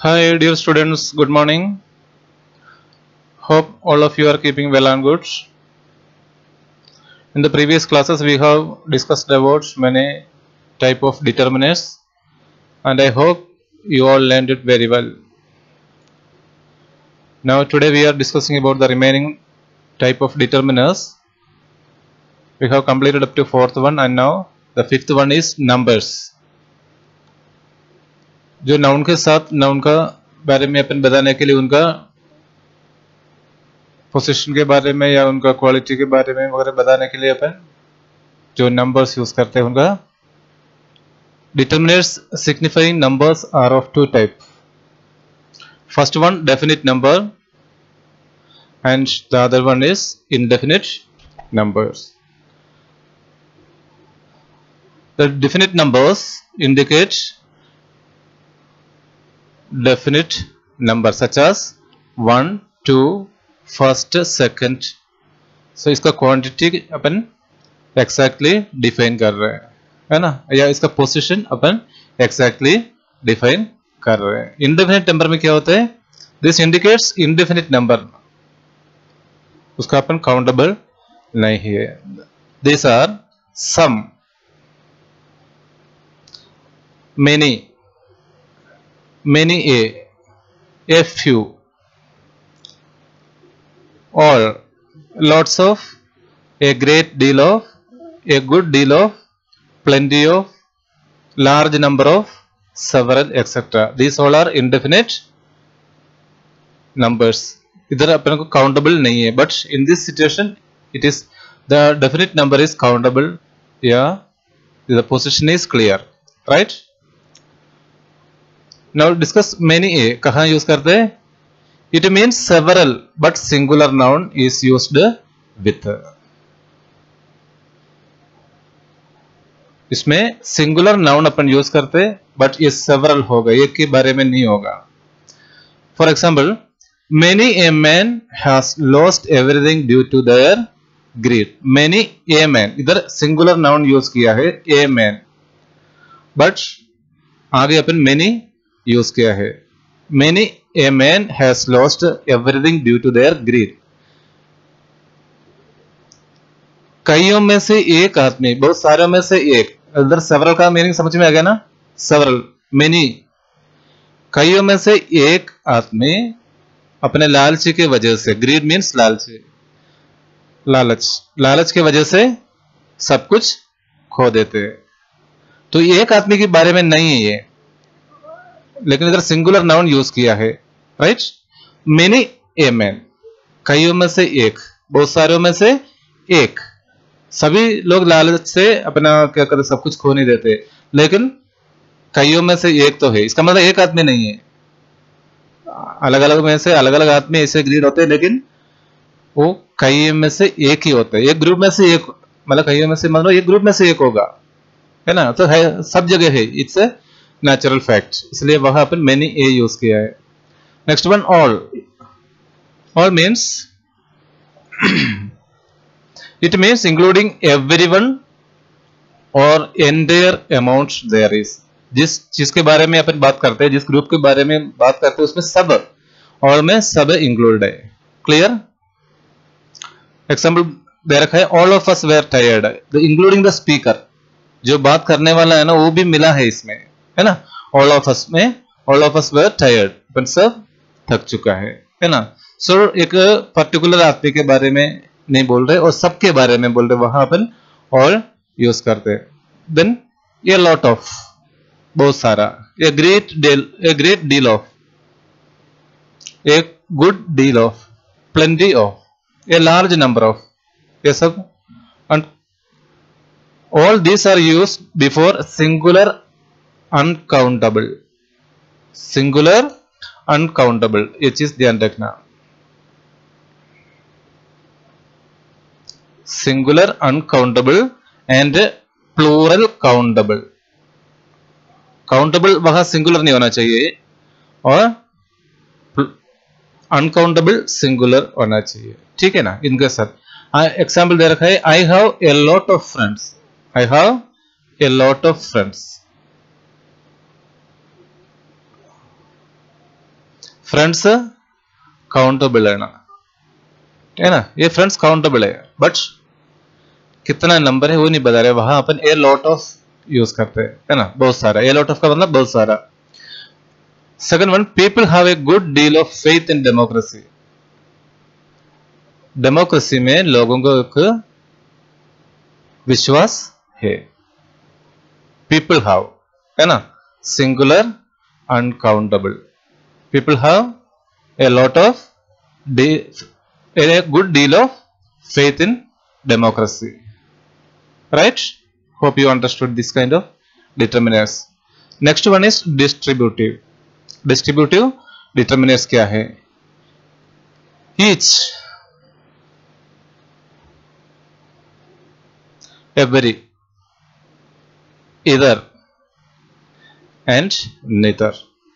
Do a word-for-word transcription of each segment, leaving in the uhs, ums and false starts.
Hi, dear students, good morning. Hope all of you are keeping well and good. In the previous classes, we have discussed about many type of determinants, and I hope you all learned it very well. Now, today we are discussing about the remaining type of determinants. We have completed up to fourth one, and now the fifth one is numbers. जो noun के साथ noun का बारे में अपन बताने के लिए उनका पोजीशन के बारे में या उनका क्वालिटी के बारे में वगैरह बताने के लिए अपन जो नंबर्स यूज करते हैं उनका determinants signifying numbers are of two type. First one definite number and the other one is indefinite numbers. The definite numbers indicate definite number such as one, two, first, second. So इसका quantity अपन exactly define कर रहे हैं, है ना, या इसका position अपन exactly define कर रहे हैं. indefinite number में क्या होता है? This indicates indefinite number. उसका अपन countable नहीं है. These are some, many, many a, a few, all, lots of, a great deal of, a good deal of, plenty of, large number of, several, et cetera. These all are indefinite numbers. इधर अपन को countable नहीं है, but in this situation it is the definite number is countable. Yeah, the position is clear, right? Now discuss many a. कहाँ use करते हैं? It means several, but singular noun is used with. इसमें singular noun अपन use करते हैं, but ये several होगा, एक के बारे में नहीं होगा. For example, many a man has lost everything due to their greed. Many a man, इधर singular noun यूज किया है a man, but आगे अपन many यूज किया है. Many a man has lost everything due to their greed. कईयों में से एक आदमी, बहुत सारों में से एक, इधर several का मीनिंग समझ में आ गया ना? several, many, कईयों में से एक आदमी अपने लालची के वजह से, greed means लालची, लालच, लालच के वजह से सब कुछ खो देते हैं. तो एक आदमी के बारे में नहीं है ये, लेकिन इधर सिंगुलर नाउन यूज किया है, राइट? मेनी ए मैन, कईयों में से एक, बहुत सारों में से एक. सभी लोग लालच से अपना क्या करते, सब कुछ खो नहीं देते, लेकिन कईयों में से एक तो है. इसका मतलब एक आदमी नहीं है, अलग अलग में से अलग अलग आदमी ऐसे ग्रीड होते हैं, लेकिन वो कईयों में से एक ही होते हैं. एक ग्रुप में से एक, मतलब कईयों में से मतलब एक ग्रुप में से एक होगा, है ना? तो है, सब जगह है, इट्स ए नेचुरल फैक्ट, इसलिए वहां अपन मेनी ए यूज किया है. Next one all. All means it means including everyone और एंटायर अमाउंट देयर इज. जिस चीज के बारे में अपन बात करते हैं, जिस ग्रुप के बारे में बात करते हैं, उसमें सब, ऑल में सब इंक्लूड है. क्लियर? एग्जाम्पल दे रखा है, all of us were tired. Including the speaker, जो बात करने वाला है ना, वो भी मिला है इसमें, है ना? ऑल ऑफ अस में all of us were tired, अपन सब थक चुका है, है ना? सो so, एक पर्टिकुलर आदमी के बारे में नहीं बोल रहे और सबके बारे में बोल रहे, वहां अपन ऑल यूज करते हैं. देन ए लॉट ऑफ, बहुत सारा, a great deal, a great deal of, a good deal of, plenty of, a large number of, ये सब. And all this are used before singular uncountable. Singular uncountable, ये चीज ध्यान रखना. Singular uncountable and plural countable. Countable वहां singular नहीं होना चाहिए और अनकाउंटेबल सिंगुलर होना चाहिए, ठीक है ना? इनके साथ एग्जाम्पल दे रखा है, I have a lot of friends. I have a lot of friends. Friends countable है ना, है ना, ये फ्रेंड्स काउंटेबल है, बट कितना नंबर है वो नहीं बता रहे, वहां अपन ए लॉट ऑफ यूज करते हैं, है ना, बहुत सारा। ए लॉट ऑफ का मतलब बहुत सारा। Second one, people have a good deal of faith in democracy. Democracy में लोगों को एक विश्वास है। पीपल हैव, है ना, singular uncountable. People have a lot of a good deal of faith in democracy, right? Hope you understood this kind of determinants. Next one is distributive. Distributive determinants क्या है? Each, every, either and neither,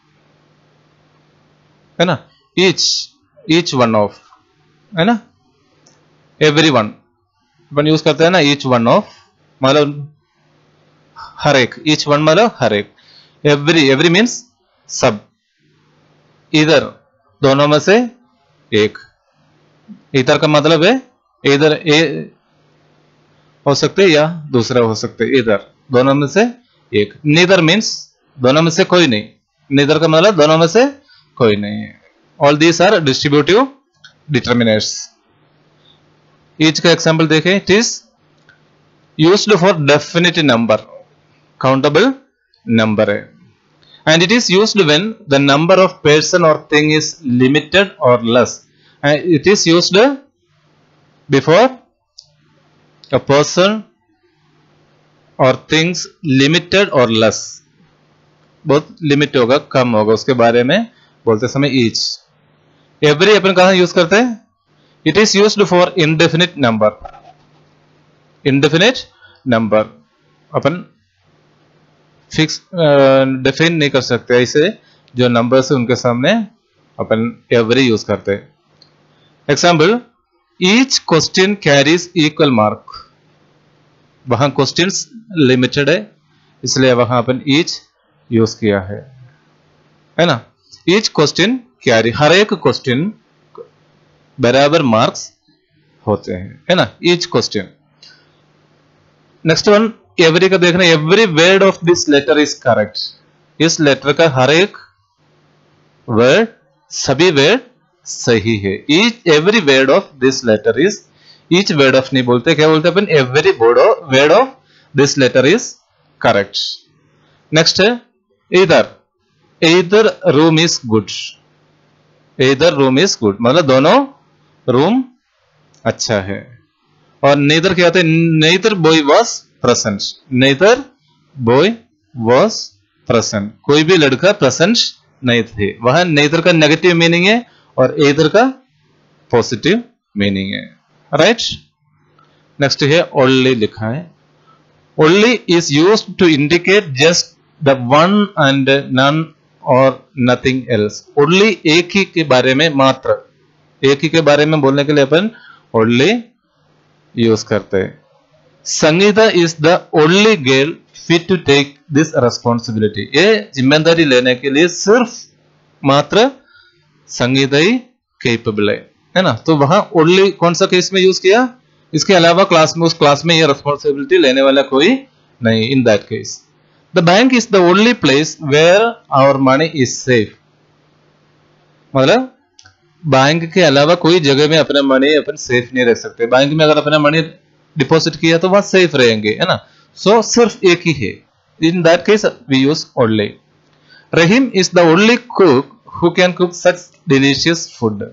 है ना, each, each one of, है ना, every one अपन use करते हैं ना, each one of मतलब हर एक, ईच वन मतलब हर एक, एवरी, एवरी मीन्स सब, इधर दोनों में से एक, इधर का मतलब है इधर ए हो सकते या दूसरा हो सकते, इधर दोनों में से एक। नीदर मीन्स दोनों में से कोई नहीं, नीदर का मतलब दोनों में से कोई नहीं है। All these are distributive determinants. Each का एग्जांपल देखें, it is used for definite number, countable number है, and it is used when the number of person और थिंग इज लिमिटेड और less, and it is used before a person और things limited और less, बहुत limit होगा, कम होगा, उसके बारे में बोलते समय ईच। एवरी अपन कहां यूज करते हैं? It is used for indefinite number. Indefinite number अपन फिक्स डिफाइन नहीं कर सकते, ऐसे जो नंबर्स है उनके सामने अपन एवरी यूज करते हैं। Example, each question carries equal mark. वहां क्वेश्चंस लिमिटेड है इसलिए वहां अपन ईच यूज किया है, है ना। ईच क्वेश्चन कैरी, हर एक क्वेश्चन बराबर मार्क्स होते हैं, है ना, each question. Next one, every का देखना, every word of this letter is correct. इस लेटर का हर एक वर्ड, सभी वर्ड सही है। Each every word of this letter is, each word of नहीं बोलते, क्या बोलते अपन? Every word of this letter is correct. Next है इधर, इधर रूम इज गुड। इधर रूम इज गुड मतलब दोनों रूम अच्छा है। और नेदर क्या होता है? Neither boy was present. Neither boy was present, कोई भी लड़का प्रेजेंट नहीं थे। वहां नेदर का नेगेटिव मीनिंग है और इधर का पॉजिटिव मीनिंग है, राइट। नेक्स्ट है ओनली लिखा है। Only is used to indicate just the one and none और नथिंग एल्स। ओनली एक ही के बारे में, मात्र एक ही के बारे में बोलने के लिए अपन ओनली यूज करते हैं। Sangeeta is the only girl fit to take this responsibility. ये जिम्मेदारी लेने के लिए सिर्फ मात्र संगीता ही कैपेबल है, है ना। तो वहां ओनली कौन सा केस में यूज किया? इसके अलावा क्लास में, उस क्लास में ये रेस्पॉन्सिबिलिटी लेने वाला कोई नहीं। In that case the bank is the only place where our money is safe. मतलब बैंक के अलावा कोई जगह में अपना मनी अपन सेफ नहीं रख सकते। बैंक में अगर अपना मनी डिपॉजिट किया तो वहां सेफ रहेंगे, है ना। सो so, सिर्फ एक ही है। In that case we use only. Rahim is the only cook who can cook such delicious food.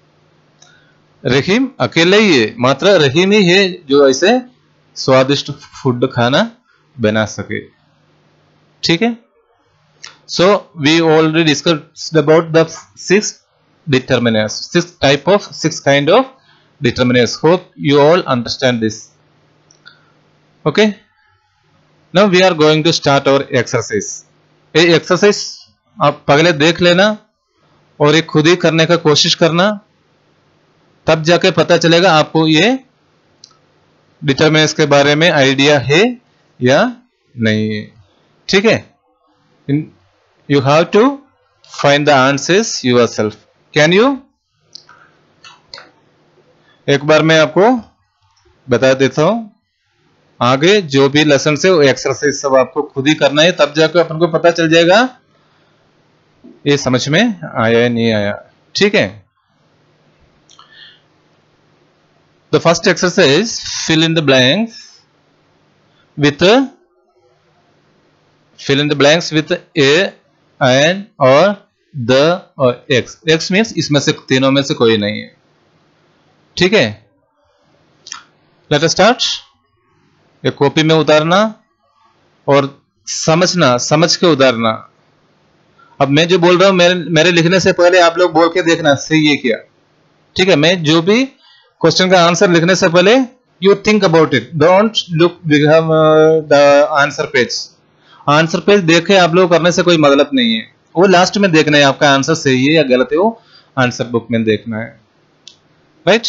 Rahim अकेले ही है, मात्र रहीम ही है जो ऐसे स्वादिष्ट फूड खाना बना सके, ठीक है। So we already discussed about the six determinants, six type of six kind of determinants. Hope you all understand this. Okay, now we are going to start our exercise. ये exercise आप पहले देख लेना और ये खुद ही करने का कोशिश करना, तब जाके पता चलेगा आपको ये डिटरमिनेंट्स के बारे में आइडिया है या नहीं है, ठीक है। You have to find the answers yourself. Can you? एक बार मैं आपको बता देता हूं, आगे जो भी लेसन से वो एक्सरसाइज सब आपको खुद ही करना है, तब जाकर अपन को पता चल जाएगा ये समझ में आया या नहीं आया। ठीक है, the first exercise, fill in the blanks with fill in the blanks with a, an और द और एक्स। एक्स मीन्स इसमें से तीनों में से कोई नहीं है। ठीक है, लेट अस स्टार्ट। एक कॉपी में उतारना और समझना, समझ के उतारना। अब मैं जो बोल रहा हूं मेरे, मेरे लिखने से पहले आप लोग बोल के देखना सही है क्या। ठीक है, मैं जो भी क्वेश्चन का आंसर लिखने से पहले you think about it, don't look the answer page. Answer page देखे आप लोग करने से कोई मतलब नहीं है, वो लास्ट में देखना है आपका आंसर सही है या गलत है, वो आंसर बुक में देखना है। Right,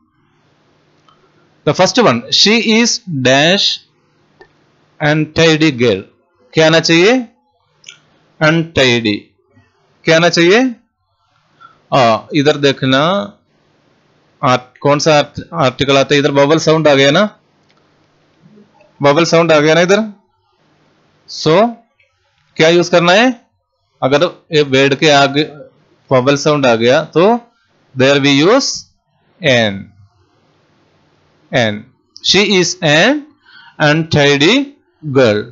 the first one, she is dash untidy girl. क्या आना चाहिए? अनटाइडी। क्या आना चाहिए? आ, इधर देखना आर्ट, कौन सा आर्ट, आर्टिकल आता है इधर? बबल साउंड आ गया ना, बबल साउंड आ गया ना इधर। सो so, क्या यूज करना है? अगर ये वर्ड के आगे बबल साउंड आ गया तो there we use an, an. She is an untidy girl.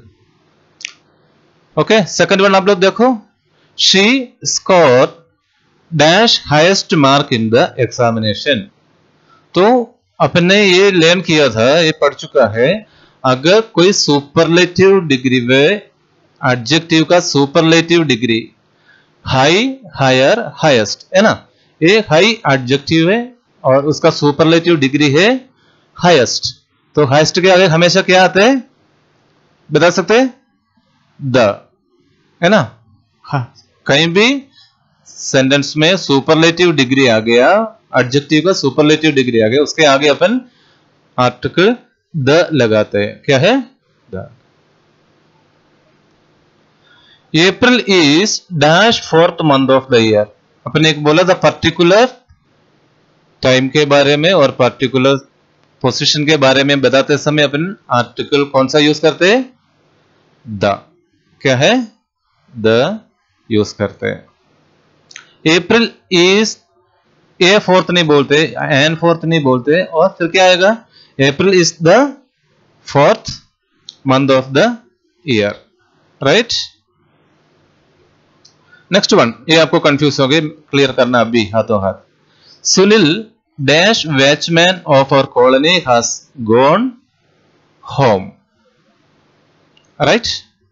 Okay, second one आप लोग देखो, she score dash highest mark in the examination. तो अपने ये लर्न किया था, ये पढ़ चुका है, अगर कोई सुपरलेटिव डिग्री में एडजेक्टिव का superlative degree, high, higher, highest है ना, ये हाई एडजेक्टिव है और उसका सुपरलेटिव डिग्री है हाईएस्ट। तो हाईएस्ट के आगे हमेशा क्या आता है बता सकते हैं? द, है ना। हाँ, कहीं भी सेंटेंस में सुपरलेटिव डिग्री आ गया, एडजेक्टिव का सुपरलेटिव डिग्री आ गया, उसके आगे अपन आर्टिकल द लगाते हैं। क्या है? The. April is dash fourth month of the year. अपने एक बोला था पर्टिकुलर टाइम के बारे में और पर्टिकुलर पोजीशन के बारे में बताते समय अपन आर्टिकल कौन सा यूज करते हैं? द। क्या है? द यूज करते हैं। अप्रैल इज, ए फोर्थ नहीं बोलते, एन फोर्थ नहीं बोलते, और फिर क्या आएगा? April is the fourth month of the year. Right, next one, ये आपको कंफ्यूज हो गए, क्लियर करना अभी हाथों हाथ। Sunil dash watchman of our colony has gone home. Right,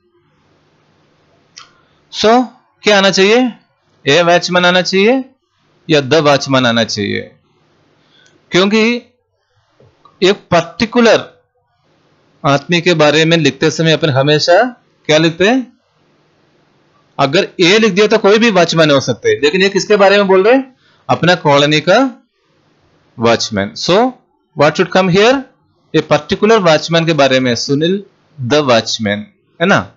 so क्या आना चाहिए? ए वॉचमैन आना चाहिए या द वॉचमैन आना चाहिए? क्योंकि एक पर्टिकुलर आदमी के बारे में लिखते समय अपन हमेशा क्या लिखते हैं? अगर ए लिख दिया तो कोई भी वॉचमैन हो सकते हैं, लेकिन ये किसके बारे में बोल रहे हैं? अपना कॉलोनी का watchman. So what should come here? A particular watchman के बारे में, सुनील द वॉचमैन, है ना।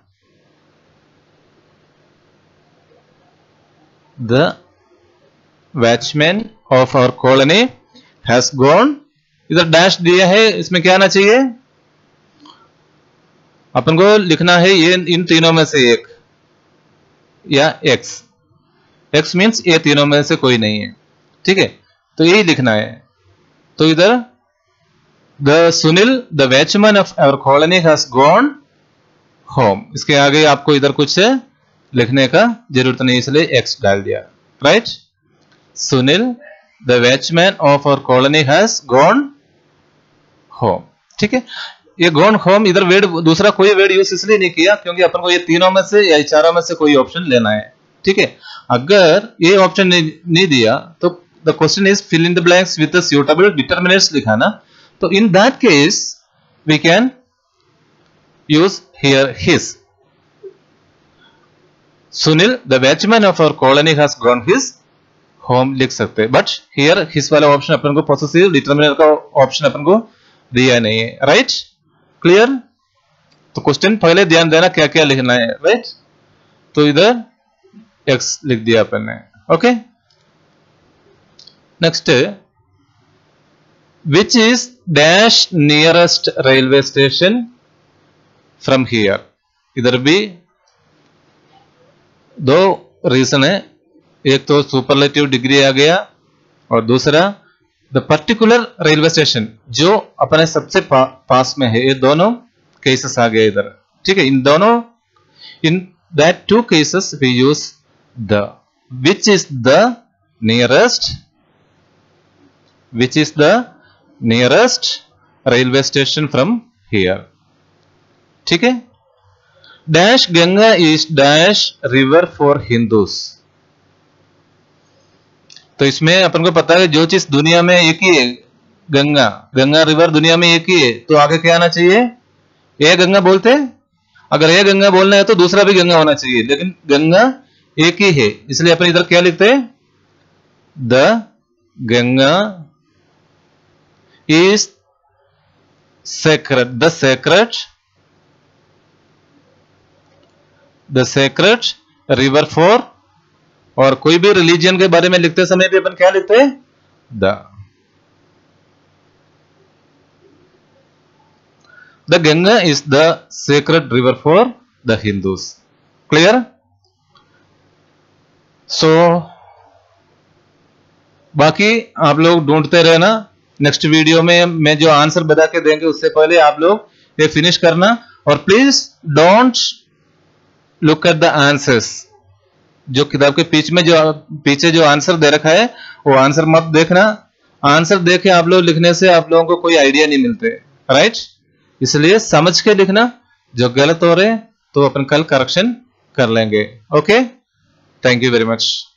The watchman of our colony has gone, इधर डैश दिया है, इसमें क्या आना चाहिए? अपन को लिखना है ये इन तीनों में से एक या एक्स। एक्स मीन्स ये तीनों में से कोई नहीं है। ठीक है, तो यही लिखना है। तो इधर the Sunil the watchman of our colony has gone home, इसके आगे आपको इधर कुछ लिखने का जरूरत नहीं, इसलिए एक्स डाल दिया। Right, Sunil the watchman of our colony has gone home. ठीक है, ये गॉन होम इधर वर्ड, दूसरा कोई वर्ड यूज इसलिए नहीं किया क्योंकि अपन को ये तीनों में से या चारों में से कोई ऑप्शन लेना है। ठीक है, अगर ये ऑप्शन नहीं, नहीं दिया तो the question is fill in the blanks with the suitable determinants लिखाना। तो in that case we can use here his. Sunil the watchman of our colony has gone his home लिख सकते हैं, बट हियर हिज वाला option अपन को possessive determiner का option अपन को दिया नहीं है। Right, clear? तो क्वेश्चन पहले ध्यान देना क्या क्या लिखना है। राइट, तो इधर एक्स लिख दिया अपन ने। Okay, next, which is dash nearest railway station from here. इधर भी दो रीजन है, एक तो सुपरलेटिव डिग्री आ गया और दूसरा द पर्टिकुलर रेलवे स्टेशन जो अपने सबसे पा, पास में है। ये दोनों केसेस आ गए इधर, ठीक है। इन दोनों, in that two cases we use the, which is the nearest, which is the nearest railway station from here, ठीक है। Dash Ganga is dash river for Hindus. तो इसमें अपन को पता है जो चीज दुनिया में एक ही है, गंगा, गंगा रिवर दुनिया में एक ही है, तो आगे क्या आना चाहिए? ये गंगा बोलते हैं। अगर ये गंगा बोलना है तो दूसरा भी गंगा होना चाहिए, लेकिन गंगा एक ही है, इसलिए अपन इधर क्या लिखते हैं? The Ganga is sacred, the sacred, the sacred river for, और कोई भी रिलीजन के बारे में लिखते समय भी अपन क्या लिखते हैं? The. The Ganga is the sacred river for the Hindus. Clear? So बाकी आप लोग ढूंढते रहना, नेक्स्ट वीडियो में मैं जो आंसर बता के देंगे उससे पहले आप लोग ये फिनिश करना, और please don't look at the answers. जो किताब के पीछे में जो पीछे जो आंसर दे रखा है वो आंसर मत देखना। आंसर देखे आप लोग लिखने से आप लोगों को कोई आइडिया नहीं मिलते, राइट? इसलिए समझ के लिखना, जो गलत हो रहे तो अपन कल करेक्शन कर लेंगे। Okay, thank you very much.